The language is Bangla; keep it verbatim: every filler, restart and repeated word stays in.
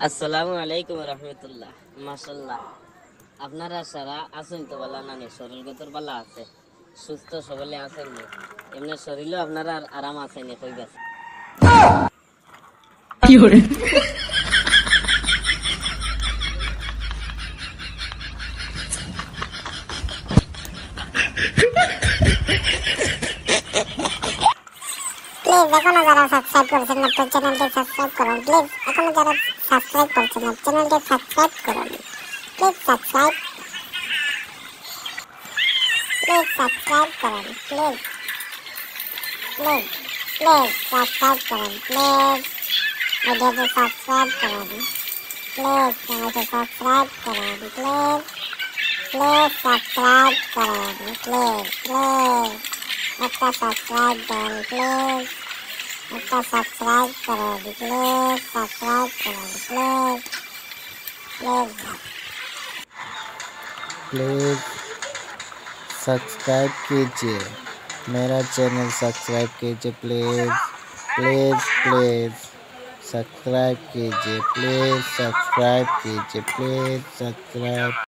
আসসালামু আলাইকুম রহমতুল্লাহ। মাশাল্লাহ, আপনারা সারা আছেন তো? বলা নানি শরীর গতর বালা আছে, সুস্থ সবলে আছেন নি? এমনি শরীরও আপনারা আর আরাম আছেন নি? কই গেছে প্লিজ এখনো যারা সাবস্ক্রাইব করছেন না তো চ্যানেলটি সাবস্ক্রাইব করুন। প্লিজ এখনো যারা সাবস্ক্রাইব করছেন না চ্যানেলটি সাবস্ক্রাইব করুন। প্লিজ সাবস্ক্রাইব প্লিজ সাবস্ক্রাইব করুন। প্লিজ প্লিজ প্লিজ সাবস্ক্রাইব করুন। প্লিজ ভিডিওটি সাবস্ক্রাইব করুন। প্লিজ চ্যানেলটি সাবস্ক্রাইব করুন। প্লিজ প্লিজ সাবস্ক্রাইব করুন। প্লিজ প্লিজ একটা সাবস্ক্রাইব দেন। প্লিজ একটা সাবস্ক্রাইব করুন। प्लीज सब्सक्राइब करें। प्लीज प्लीज प्लीज़ सब्सक्राइब कीजिए, मेरा चैनल सब्सक्राइब कीजिए। प्लीज़ प्लीज़ प्लीज़ सब्सक्राइब कीजिए। प्लीज़ सब्सक्राइब कीजिए। Please subscribe